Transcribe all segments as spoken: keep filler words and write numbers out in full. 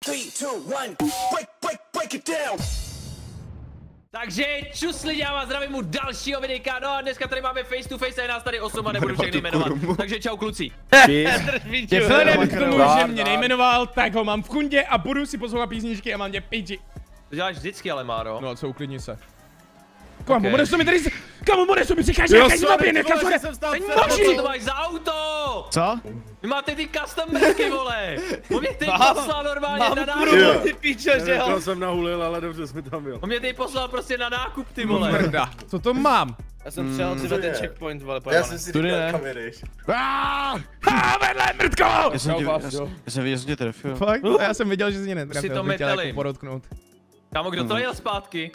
three, two, one, break, break, break it down. Takže čus lidi, já vás zdravím u dalšího videjka, no a dneska tady máme face to face a je nás tady osm a nebudu všechny jmenovat, takže čau kluci. Vzhledem k tomu, že mě nejmenoval, tak ho mám v kundě a budu si poslouchat písničky a mám tě píči. To děláš vždycky ale, Máro. No co, uklidni se. Kamo, okay. Modesto mi tady se... Kamo, Modesto mi přikáže, jaká jsi zabije, nechám se... Co to máš za auto? Co? Vy máte ty custom brky, vole. On mě teď poslal normálně na nákup. Ty píče, že jo? Já jsem nahulil, ale dobře jsme tam jel. On mě teď poslal prostě na nákup, ty vole. Mrda, co to mám? Já jsem přijel si ten checkpoint, vole, Já jsem si říkal, kam jedeš. Aaaa! Ha, vedle, mrtko! Já jsem tě, já jsem viděl, že tě trefil. Fakt? Já jsem viděl, že jsi mě netrefil, Si to bych chtěl jako meteli. podotknout. Kámo, kdo to jel zpátky?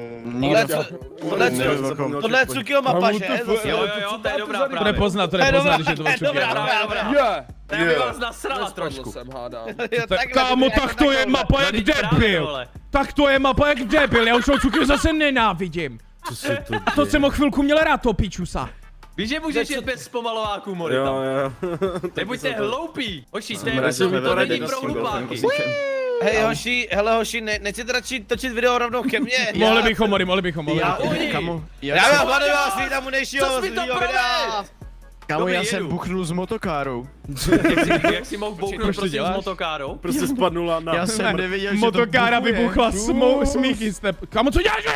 Tohle je Tsukio mapa, že? Jo, jo, jo, to je dobrá To právě. nepoznat, to nepoznat, když je to očuky. Dobrá, dobrá, dobrá. To by vás nasrala trošku. Kámo, tak to je mapa jak debil. Tak to je mapa jak debil, já už Tsukio zase nenávidím. To jsem o chvilku měl rád, to pičusa. Víš, že můžeš jet bez zpomalováků, Mori, tam. Jo, jo. Nebuďte hloupí. Hoši, to je to není pro hlupáky. Hej hoši, hele hoši, ne, nechcete radši točit video rovnou ke mně? Mohli bychom, Mori, mohli bychom, mohli bychom. Kamo, Já mám hlavně vás tam unejšího Co jsi mi to videa. Kamo, já Dobrý, jsem jedu. buchnul s motokárou. Jak jsi, jak jsi mohl bouknout Proč to prostě s děláš? motokárou? Prostě spadnula na... Já jsem nevěděl, že to Motokára bukuje. vybuchla smou, smíchy step. Kamo, co děláš,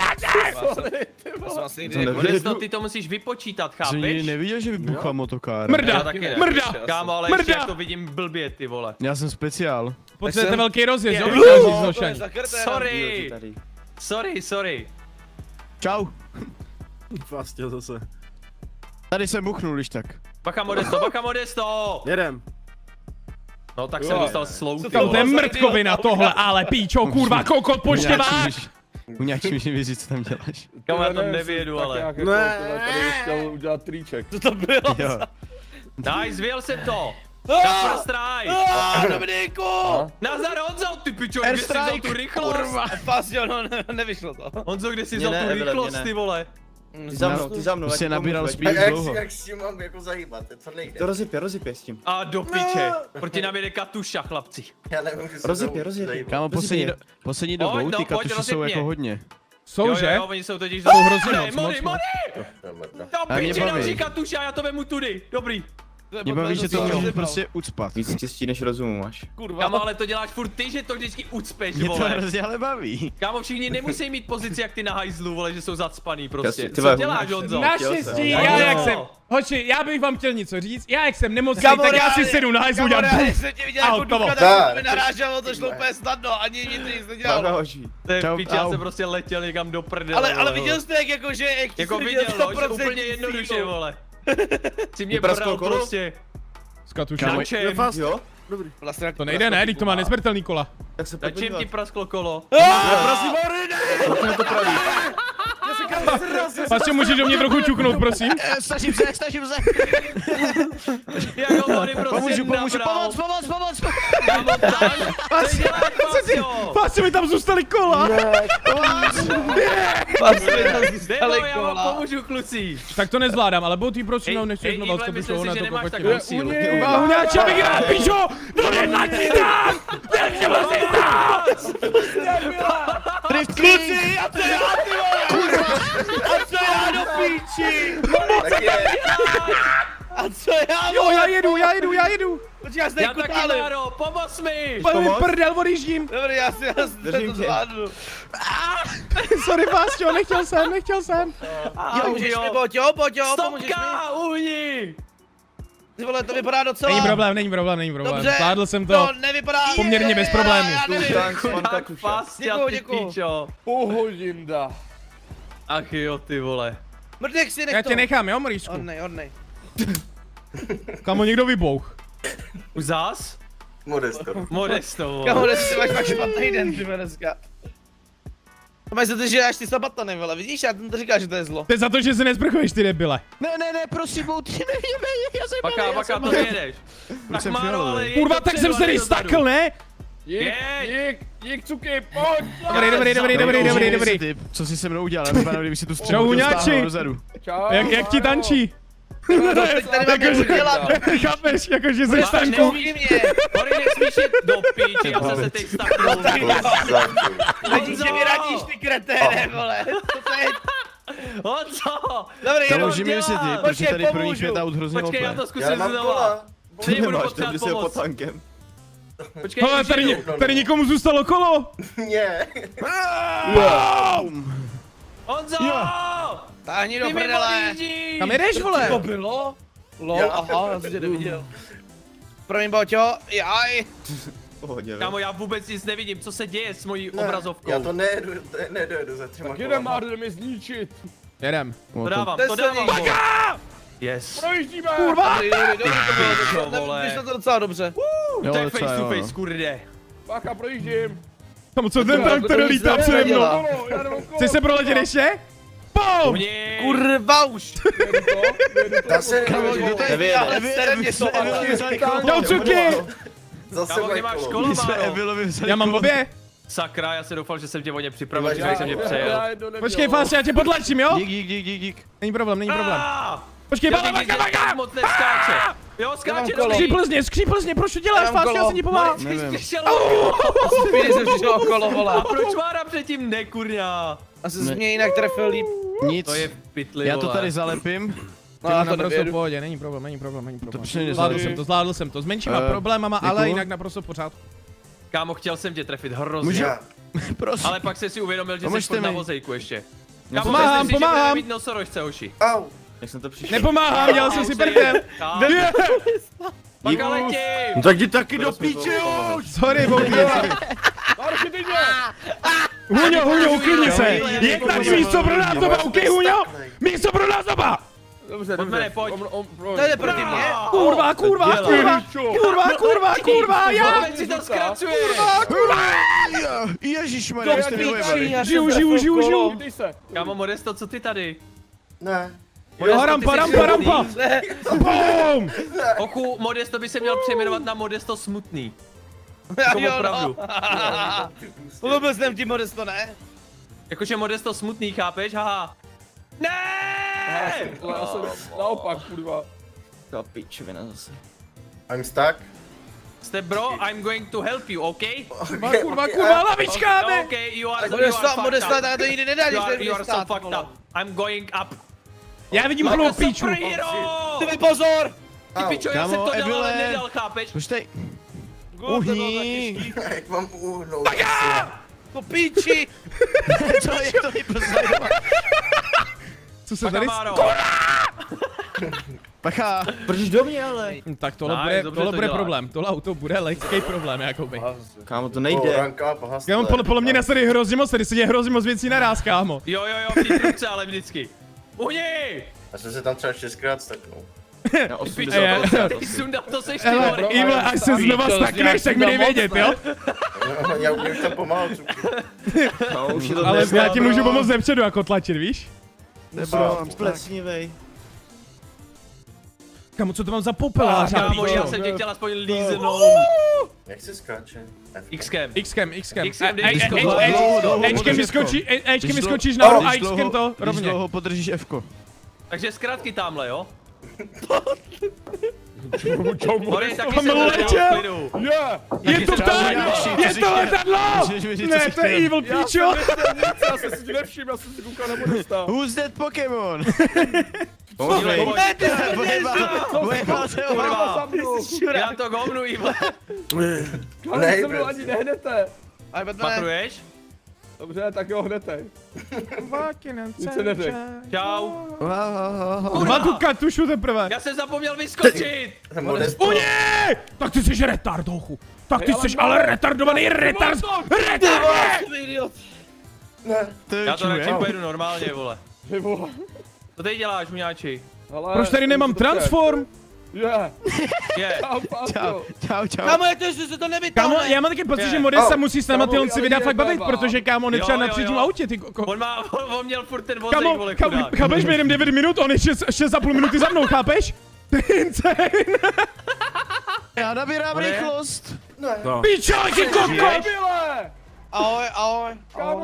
Modesto, ty to musíš vypočítat, Jsem nikdy chápeš? neviděl, že vybuchla motokára. Mrda, Já taky ne. mrda. Kámo, ale ještě Mrda. jak to vidím blbě, ty vole. Já jsem speciál. Potřebujete velký rozjezd, jo? Je. Sorry. Sorry, sorry. Čau. Vlastně zase. Tady jsem buchnul, když tak. Bacha Modesto, bacha Modesto! Jedem. No tak jsem dostal slow, ty Tam to je vole. mrtkovina tohle, ale píčo, kurva, kokot, poštěvák! Uňáčí mi nevěří, co tam děláš. Kámo, já to nevědu, ale. Ne. chtěl udělat triček. Co to bylo? Jo. Nice, vyjel jsem to! Na first try! Aaaa, Dominiku! Nazdar Honzo, ty pičo, kde jsi vzal tu rychlost? Fasio, no ne- nevyšlo to. Honzo, kde jsi Mě vzal ne, tu Evelyn, rychlost, mě ne. ty vole? Ty za mnou, ty za mnou. Už se nabíral A spíš jak dlouho. si, jak si mám jako zajímat, co nejde? To rozjepě, rozjepě s tím. A do piče, proti nám jede Katuša, chlapci. Já nevím, že se Rozjepě, to rozjepě. zajímat. Kámo, poslední, do, poslední dobou Pojď, no, ty pojď, katuši jsou rozjeb jako mě. hodně. Jsou, Jo, že? jo, jo, oni jsou totiž Jsou hrozně Mori, moc, Mori, moc, Mori! Do A mě piče, baví. další Katuša, já to vemu tudy, dobrý. Mě baví, že to můžu prostě ucpat. Víc štěstí než rozumu máš. Kurva. Kámo, ale to děláš furt ty, že to vždycky ucpeš, Mě to vole. hrozně ale baví. Kámo, všichni nemusí mít pozici jak ty na hajzlu, vole, že jsou zacpaný prostě. Jasně, ty Co vole, děláš, Honzo? Naštěstí, jsem. já jak Jo. jsem, hoči, já bych vám chtěl něco říct, já jak jsem nemocný, Kámo, tak já si reálně, sedu na hajzlu, Kámo, udělám já buf. jsem tě viděl jako Autovo. ducha, tak mi naráželo, to šlo úplně snadno, ani mi to nic nedělalo. hoši. To je Čau, piče, já au. jsem prostě letěl někam do prdele. Ale, ale vole. viděl jste jak jako, že jak Jako jsi viděl, no, že sto procent úplně jednoduše, sílu. vole. Si mě Vyprasklo bral kolo? prostě S katušem. Kámo, na čem? Fast. Jo? Vlastně jak To nejde, ne, teď to má nesmrtelný kola. Tak se Na čem ti prasklo kolo? Prosím, Mori, ne! Vlastně můžeš do mě trochu čuknout, prosím? Snažím se, snažím se. Jak ho Mori prostě Pomůžu, pomůžu, nabral. pomoc, pomoc, pomoc. Kámo, tak, co děláš, Fasio? Vlastně mi tam zůstaly kola. Nebo já vám pomůžu, kluci. Tak to nezvládám, ale byl tý prosím, Hej, nechci hej, znovu Ivle, myslím si, na že to nemáš kokotě. takovou sílu. Váhuňáče, abych hrál, pičo! Do jedna ti dám! Nechci vlastně dát! Kluci, a co já, ty vole? A co já do píči? Tak je, A co já, Jo, vole? já jedu, já jedu, já jedu! Počkej, já se Já taky, nekutálím. Máro, pomoz mi! Pane prdel, odjíždím! Dobrý, já si, já si Držím to tě. zvládnu. Sorry, Vášťo, nechtěl jsem, nechtěl jsem. Jo, můžeš mi, pojď, jo, pojď, jo, pomůžeš mi. Stopka, uhni! Ty vole, to vypadá docela. Není problém, není problém, není problém. Dobře, Zvládl jsem to. to nevypadá poměrně bez problémů. Já nevím. Tanks, pan Chudák Kakuša. Fastia, Děkuju, ty děkuju. píčo. Pohodinda. Ach jo, ty vole. Mrdek si nech Já to. tě nechám, jo, Morísku? Odnej, odnej. Kamo, někdo vybouch. Už zás? Modesto. Modesto, vole. Kámo, dnes ty máš fakt špatný den, ty vole, dneska. To máš za to, že dáš ty sabatany, vole, vidíš, já jsem to říkal, že to je zlo. To je za to, že se nesprchuješ, ty debile. Ne, ne, ne, prosím, ty nevíme, já jsem Baká, baká, to nejedeš. Tak jsem Máro, přijel, ale je Kurva, to tak jsem předu, se ale tady dozadu. stakl, ne? Jeď! Dík, dík, cuky, pojď. Dobrý, dobrý, dobrý, dobrý, dobrý, dobrý. Ty, co jsi se mnou udělal, já vypadám, kdyby si tu střelu Čau, dostával huňáči. dozadu. Čau. Jak, jak ti tančí? Teď tady mám něco dělat. Chápeš, jakože ze Máš stanku. nesmí mě. Hory nesmíš jít do píči, já jsem se teď staknul. Vidíš, že mi radíš, ty kreténe, vole. To je... Honzo! Dobrý, To jenom můžeme dělá. vysvětlit, Počkej, protože tady prvních pomůžu. pět aut hrozně Počkej, já lope. to Já zkusím mám znova. kola. Ty budu Nemáš, potřebovat tam si ho pod pomoc. tankem. Počkej, Hele, už tady, jdu. ně- tady někomu zůstalo kolo. Ne. Honzo! Táhni do Ty mi prdele. podjíždíš! Kam jedeš, vole? To bylo? Lol, Já. aha, já jsem tě neviděl. Promiň, Boťo, jaj. Pohodě, Kámo, já vůbec nic nevidím, co se děje s mojí Ne, obrazovkou. já to nejedu, ne- nedojedu za třema Jedem, kolama. má, jdeme zničit. Jedem. To dávám, To to je dávám. silný. Yes. Projíždíme. Kurva! Dobrý, dobrý, dobrý, Pičo, to bylo, vole. vyšlo to docela dobře. Jo, To je docela, face to jo. face, kurde. Bacha, projíždím. Tam co ten To- traktor to- to lítá se přede mnou. nedělá. Kolo, já nemám kolo. Chci se proletět ještě? Pum! Mě. Kurva už. Jedu to, jedu to. Zase Kámo, jedu kdo to je? Nevyjede, Ale sere mě to, ale Jdou cuky! Zase Kámo, kde moje máš kolo. kolo, My jsme Máro? Evilovi vzali Já mám kolo. obě. Sakra, já se doufal, že jsem tě o ně připravil, Ty že máš jsem tě žádnou. přejel. Já jedu, nebylo. Počkej, Fás, já tě podlačím, jo? Dík, dík, dík, dík, dík. Není problém, není problém. Ah! Počkej, Já baka, bych baka, viděl, baka! jak moc neskáče. Jo, mám skáče kolo. dobrý. Skříplzně, skříplzně, proč to děláš, Já mám Fás, já kolo. jsem ti pomáhal. Ty Nevím. jsi přišel o kolo. Spíš jsem přišel o kolo, A vole. proč Mára předtím ne, kurňa? Asi jsi mě jinak trefil líp. Nic. To je v pytli, Já to vole. tady zalepím. No, Já já to naprosto v nevědu. pohodě, není problém, není problém, není To problém. přijde Zvládl tady. jsem to, zvládl jsem to, s menšíma Eh, problémama, ale děkuju. jinak naprosto v pořádku. Kámo, chtěl jsem tě trefit hrozně. Můžu? Já. Prosím. Ale pak jsem si uvědomil, že jsi Pomůžte furt na mi. vozejku ještě. No, Kámo, pomáhám, myslím si, že pomáhám. budeme mít nosorožce, hoši. Au. Jak jsem to přišel? Nepomáhám, dělal jsem si prdel. Pak letím. No tak jdi taky do píči už! Sorry, bouky. Marši, ty mě! Huňo, Huňo, uklidni se. Jednak místo pro názoba, OK, Huňo? Místo pro názoba. Dobře, Pojďme, dobře. pojď. On- on- on- To jde proti mě. Kurva, kurva, kurva, kurva, kurva, kurva, já. Teď si to zkracuje. Ježišmarja, jak jste mi ujebali. Já Žiju, jsem žiju, trefil žiju, kolo. žiju. Dej se. Kámo, Modesto, co ty tady? Ne. Jo, rampa, rampa, rampa. Ne, Bum. Oku, Modesto by se měl přejmenovat na Modesto Smutný. jo, Jako no. opravdu. Polubil jsem ti, Modesto, ne? Jakože Modesto Smutný, chápeš? Haha. Ne! Já jsem naopak, kurva. Ta pičovina zase. I'm stuck. Step bro, I'm going to help you, okay? Kurva, kurva, kurva, lavička, ne. Okay, you are, you Modesto, are Modesto, fucked up. tak to nikdy nedá, You když are, ten you are so stát, fucked vole. up. I'm going up. Já vidím plnou píču. Superhero! Ty mi pozor! Ty pičo, já jsem Kámo, to dal, ale Evile. nedal, chápeš? Počkej. Gud, to bylo tak Uhni. těžký. Jak mám uhnout? To píči! Co je to vypozorovat? Co se Paka, tady... Máro. Pacha. Proč do mě ale? Hm, Tak tohle Nice, bude, dobře tohle to bude děláš. problém. Tohle auto bude lehký problém, jakoby. Kámo, to Oh, nejde. rank up, aha, Já mám podle, podle mě nás tady hrozně moc, tady se děje hrozně moc věcí naráz, kámo. Jo, jo, jo, v té trubce, ale vždycky. Uhni! Já jsem se tam třeba šestkrát staknul. Na Pičo, osmdesát Eh, to- ty sundal, to seš ty, Hele, Mori. Evil, až se znova stakneš, tak mi dej vědět, jo? No, já už tam pomáhal, cuky. No, už je to Ale dneska, já ti bro. můžu pomoct zepředu, jako tlačit, víš? Nebro, splecnivej. Kámo, co to mám za popelář? na Kámo, píčo? já jsem tě chtěl aspoň líznout. Jak se skáče? F. X-kem. Xkem, Xkem. Xkem, Ej, ej, Xkem, ej, dlouho, ej, dlouho, dlouho Ečkem podrž vyskočí, F-ko. ej, Ečkem Když vyskočíš dlouho- nahoru a když Xkem dlouho- to Když rovně. dlouho podržíš F-ko. Takže zkrátky tamhle, jo? Čau, Mori, taky On jsem tady letěl. v klidu. Je! Je to tak! Je to letadlo! Můžeš mi říct, co Ne, jsi to je chtěl. Evil, píčo! Já jsem si nevšiml, já jsem si koukal na Modesta. Who's that Pokémon? Pojď, pojď. Ne, ty jsi mě Vojebal se ho. Kurva, já to govnu, Evil. Ne, se mnou ani nehnete. Ale Batman, Patruješ? Dobře, tak jo, hnete. Nic se neřek. Čau. Má tu katušu teprve. Já jsem zapomněl vyskočit. Modesto. O ne! Tak ty jsi retard, hochu. Tak ty jsi ale retardovaný retard. Retard! ty idiot. Ne. To je Já to radši čuju, pojedu normálně, vole. Ty vole. Co tady děláš, muňáči? Ale- Proč tady nemám transform? Je. Je. Čau, Čau. Čau, čau, čau. Kámo, je to, že se to nevytáhne. Kámo, já mám taky pocit, Je. že Modesta Oh. musí s náma Kámo, tyhle si ale vydá je fakt bavit, baba. protože kámo, on je Jo, třeba na jo, třetím jo. autě, ty koko. On má, on, on měl furt ten vozejk, Kámo, vole, kámo, chudák. chápeš, my jdem devět minut, on je šest a půl minuty za mnou, chápeš? To je insane. Já nabírám Bude? rychlost. Pičo, ty koko! Debile! Ahoj, ahoj. Kámo, já prostě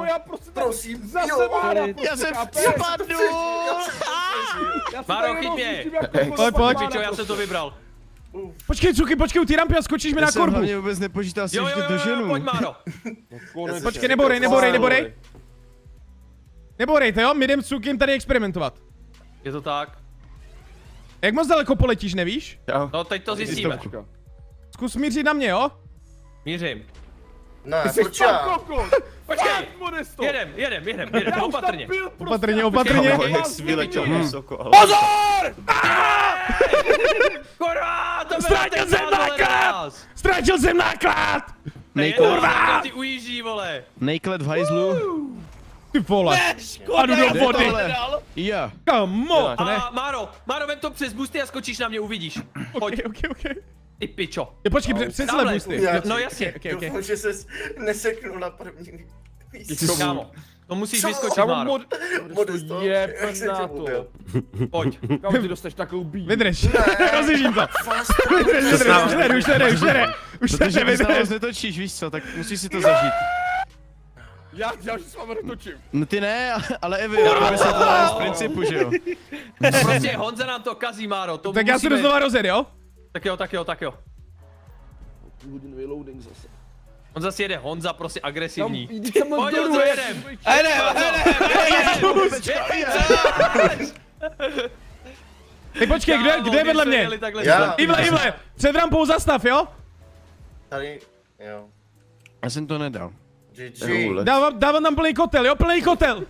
prosím, Zase jo. Mára, Já jsem chápeš? spadnu! Já se Máro, tady chyť jenom mě. řeším, jak to Pojď, fotbal pojď. Mára Pičo, já jsem prostě. to vybral. Počkej, Cuky, počkej u té rampy a skočíš mi Já na jsem korbu. hlavně vůbec nepočítal si Jo, vždy jo, do jo, jo, ženu. pojď Máro. Konec. Počkej, neborej, neborej, neborej. Neborejte, jo, my jdem s Cukim tady experimentovat. Je to tak. Jak moc daleko poletíš, nevíš? No teď to zjistíme. Zkus mířit na mě, jo? Mířím. Ne, Jsi proč já? fakt kokos! Počkej. Fakt, Modesto! Jedem, jedem, jedem, jedem, Já už tam opatrně. byl prostě. Opatrně, opatrně. Jak jsi vyletěl vysoko, ale... Pozor! Kurva, to byl Ztratil jsem náklad! Ztratil jsem náklad! Kurva! Ty ujíždí, vole. Nejklet v hajzlu. Ty vole. A jdu do vody. Jo. Kamo. A Máro, Máro, vem to přes boosty a skočíš na mě, uvidíš. Pojď, Ok, ok, ok. ty pičo. Je, počkej, přes přes Tamhle. boosty. Já- No jasně. Ok, ok. Doufám, že ses neseknul na první místě. Kámo, to musíš Co? vyskočit, Kámo, Máro. mod... Modesto, Je jak jsem tě na to. ubil. Pojď. Kámo, ty dostaneš takovou bíl. Vydrž. Rozjížím to. Fast, Vydrž, vydrž, už jde, už jde, už jde. Už Protože jde, když na vás vydrž. netočíš, víš co, tak musíš si to zažít. Já, já už s vámi netočím. No ty ne, ale Evi, já by se to z principu, že jo. No prostě Honza nám to kazí, Máro. To Tak já se jdu musíme- znova rozjet, jo? Tak jo, tak jo, tak jo. Hodinový loading zase. On zase jede, Honza prostě agresivní. Jdi se moc Pojď, dolů, Honzo, jak- jedem. Hele, hele, Ty počkej, kdo, je- kdo je vedle mě? Já. Ivle, Ivle, před rampou zastav, jo? Tady, jo. Já jsem to nedal. G G. Dávám, dávám tam plný kotel, jo? Plný kotel.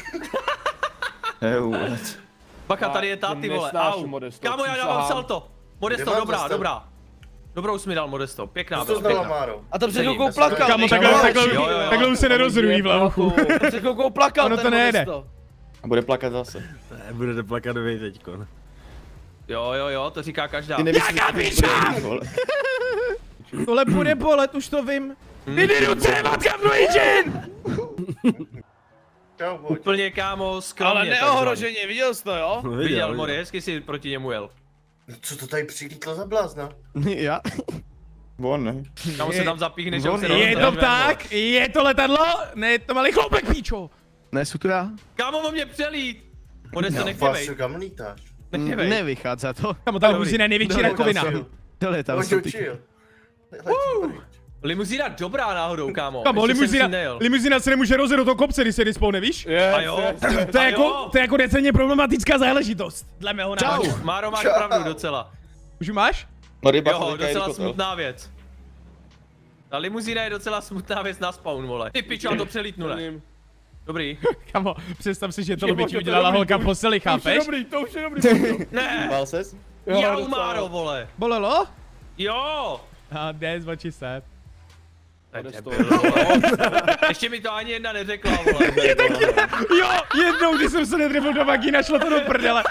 Bacha, tady je táty, vole. Nesnáším Au. Modesto, Kámo, já přísahám. dávám salto. Modesto, Nemám dobrá, zastav. dobrá. Dobrou jsi mi dal, Modesto. Pěkná, Co byla, to znala, pěkná. Máro? A to před Cením, chvilkou bez plakal. Kámo, nej? takhle, Jo, takhle, jo, jo, jo. takhle už se nerozrují v lavu. To před chvilkou plakal Ono ten to nejede. Modesto. A bude plakat zase. Budete plakat vy teďko. Jo, jo, jo, to říká každá. Jaká piča! Tohle bude bolet, už to vím. Jdi ruce, matka Luigin! Čau, buď. Úplně, kámo, skromně. Ale takzvaně. neohroženě, viděl jsi to, jo? Viděl, Mori, hezky si proti němu jel. Co to tady přilítlo za blázna? Já? On ne. Kámo se tam zapíchneš, On on se Je dostane to ven, tak? Je to letadlo? Ne, je to malý chloupek, píčo. Ne, jsou to já? Kámo, on mě přelít. Modesto, Já nechtěvej, Vasu, kam lítáš? nechtěvej. Nevychází to. Kamo, ta Dobrý. limuzína je největší Dobrý, rakovina. Dole, tam On jsou tě ty. učil. Limuzína dobrá náhodou, kámo. Kamo, Ještě jsem limuzína, si nejel. limuzína se nemůže rozjet do toho kopce, když se dispou, nevíš? Yes, A jo? yes, yes. To je A jako, jo? to je jako decentně problematická záležitost. Dle mého názoru. Čau. Máro, máš Čau. pravdu docela. Už ji máš? No ryba Jo, docela smutná věc. Ta limuzína je docela smutná věc na spawn, vole. Ty pičo, já to přelítnu, ne? Dobrý. Kamo, představ si, že to Jo, lobič to je udělala dobrý, holka to- posily, To už je chápeš? dobrý, to už je dobrý. Božo. Ne! Bál ses? Jo, Jau, docela. Máro, vole. Bolelo? Jo! A that's what she said. Modesto. Ještě mi to ani jedna neřekla, vole. Jo, jednou, když jsem se nedrefil do vagína, šlo to do prdele.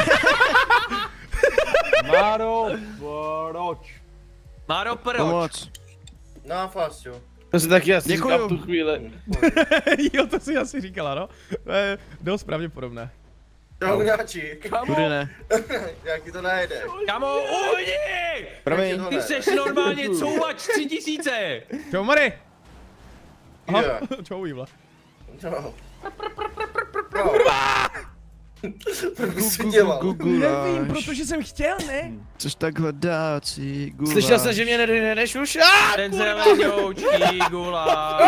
Máro, proč? Máro, proč? Pomoc. Na Fasu. To si taky asi Děkuju. říkal v tu chvíli. Jo, to si asi říkala, no. To je dost pravděpodobné. Čau, Mňáčík. Kudy ne? Jak ti to najde? Kámo, ujdi! Promiň. Ty seš normálně couvač tři tisíce! Čau, Mary. Aha, Jo. čau, Ivla. No. Kurva! Co jsi dělal? Nevím, protože jsem chtěl, ne? Což takhle dát si guláš. Slyšel jsem, že mě nedohneš už? Ah, Ten zelenoučký gula.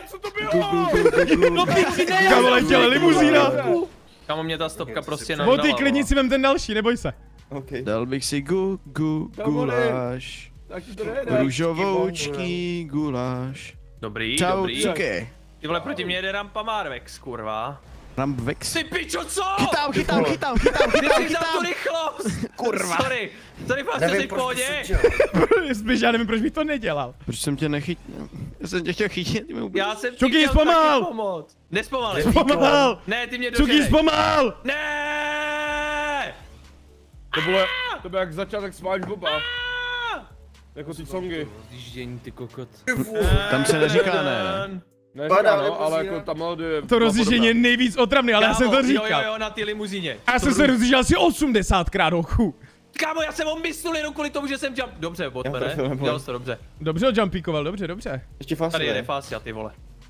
no píči, ne, Kamo, letěla limuzína. Kámo, mě ta stopka prostě O nandala. ty klidni si vem ten další, neboj se. OK. Dal bych si gu, gu, guláš. Tak ti to nejde. Růžovoučký guláš. Dobrý, Čau, dobrý. cuky. Ty vole, proti mě jede Rampa Marvex, kurva. Rampvex. Ty pičo, co? Chytám, chytám, chytám, chytám, Ty chytám, jsi tam tu chytám. rychlost! Kurva. Sorry, sorry, prostě jsi Nevím, v proč pohodě. jsi dělal. Spíš já nevím, proč bych to nedělal. Proč jsem tě nechytil? Já jsem tě chtěl chytit, ty mi úplně... Já jsem ti Čuky, chtěl zpomal! taky pomoct. Nespomalej. Pomal! Ne, ty mě Cuky, doženej. zpomal! Ne! To bylo, to bylo jak začátek SpongeBoba. Jako ty songy. Rozjíždění, ty kokot. Tam se neříká ne. Neříká Padá no, ale limuzína. jako ta melodie... To rozjíždění je nejvíc otravný, ale já jsem to Kámo, Jo, jo, říkal. jo, na ty limuzíně. Já jsem se rozjížděl asi osmdesátkrát, hochu. Kámo, já jsem ho myslel jenom kvůli tomu, že jsem jump... Dobře, botme, ne? trefil, nebo- Dělal jsi to dobře. Dobře ho jumpíkoval, dobře, dobře. Ještě fast. Tady jede Fastia, ty vole.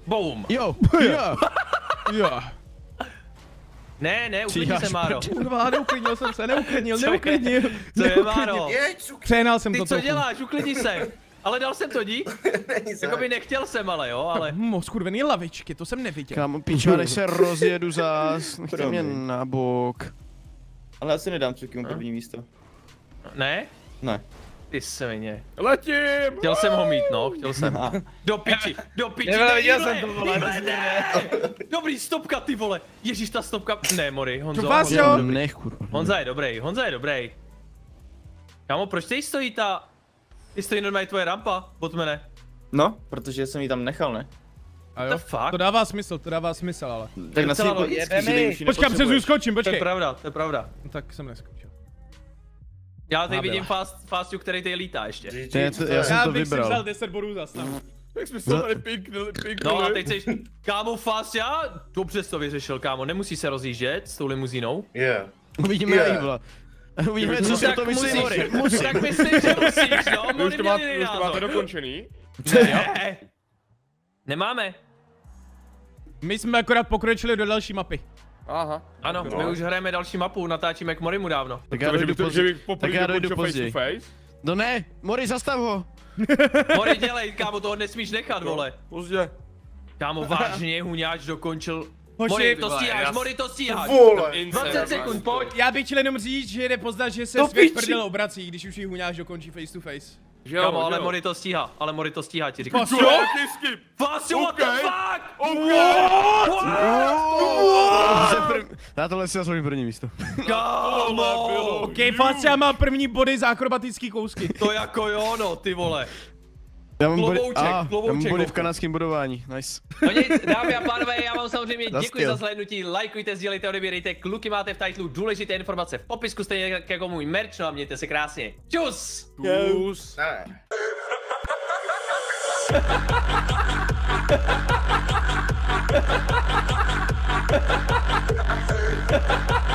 Boom. Jo, jo. Jo. Ne, ne, uklidni se, Máro. Kurva, neuklidnil jsem se, neuklidnil, neuklidnil. Co je, Máro? Jeď, cuk. Přehnal jsem Ty to co trochu. děláš? Uklidni se. Ale dal jsem to, dík. Jakoby nechtěl jsem, ale jo, ale... Hm, skurvený lavičky, to jsem neviděl. Kámo, pičo, než se rozjedu zás, nechte mě Promiň. na bok. Ale já si nedám Cukimu první místo. Ne? Ne. Ty svině. Letím! Chtěl jsem ho mít, no, chtěl jsem. Do piči, do piči, Nevele, ne, viděl Ivle, jsem to, vole, Ivle, ne. Dobrý, stopka, ty vole. Ježíš, ta stopka. Ne, Mori, Honzo. To vás, Honzo, jo. Nech, kurva. Honza je dobrý, Honza je dobrý. Kámo, proč tady stojí ta... Ty stojí normálně tvoje rampa, Botmane. No, protože jsem ji tam nechal, ne? A What the fuck? To dává smysl, to dává smysl, ale. Tak na docela svý logický, jebe že mi. ty už ji Počkám, přes nepotřebuješ. skočím, To je počkej. pravda, to je pravda. No, tak jsem neskočil. Já tady Má vidím byla. fast, fastu, který tady lítá ještě. Ne, to, já jsem Já to bych si vzal vybral. deset bodů zas, no. Jak jsme se tady pinknuli, pinknuli. No a teď jsi, kámo, fast, já dobře jsi to vyřešil, kámo, nemusí se rozjíždět s tou limuzínou. Yeah. Uvidíme, Yeah. jak vole. Uvidíme, co si o Tak to myslí musíš, Mori. tak myslím, že musíš, no, Vy už Mori to měl máte, jiný už to máte názor. dokončený? Ne. Nemáme. My jsme akorát pokročili do další mapy. Aha. Ano, my už hrajeme další mapu, natáčíme k Morimu dávno. Tak já To, že dojdu bych to, že později. bych poprvé Tak já dojdu dokončil face později. to face. No ne, Mori, zastav ho. Mori, dělej, kámo, toho nesmíš nechat, vole. Pozdě. Kámo, vážně, Huňáč dokončil. Hoši, Mori, to vole, stíháš, Mori, to stíháš. Vole. dvacet sekund, pojď. Já bych chtěl jenom říct, že jde poznat, že se Do svět piči. prdel obrací, když už jí Huňáš dokončí face to face. Že jo, Kámo, že ale jo. Mori to stíhá, ale Mori to stíhá, ti říkám. Fasio? Jaký skip? Fasio, what the Okay. fuck? Já tohle si zasloužím první místo. Kámo! Ok, Facia má první body za akrobatický kousky. To jako jo, no, ty vole. Já mám body, Klobouček, ah, já mám klobouček, body v Vovku. kanadském bodování, nice. No nic, dámy a pánové, já vám samozřejmě Za děkuji styl. za zhlédnutí, lajkujte, sdílejte, odebírejte, kluky máte v titlu důležité informace v popisku, stejně jako můj merch, no a mějte se krásně. Čus! Kus. Ne.